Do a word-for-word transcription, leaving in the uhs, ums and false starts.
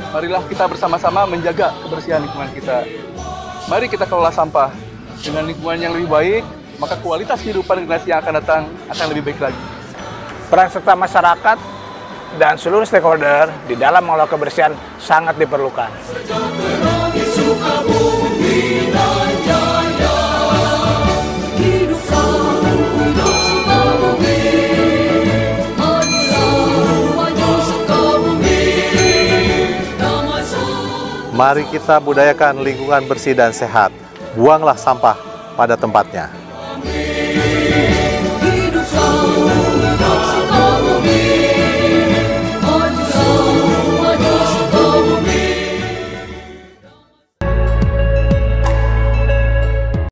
marilah kita bersama-sama menjaga kebersihan lingkungan kita. Mari kita kelola sampah dengan lingkungan yang lebih baik, maka kualitas kehidupan generasi yang akan datang akan lebih baik lagi. Peran serta masyarakat dan seluruh stakeholder di dalam mengelola kebersihan sangat diperlukan. Mari kita budayakan lingkungan bersih dan sehat. Buanglah sampah pada tempatnya.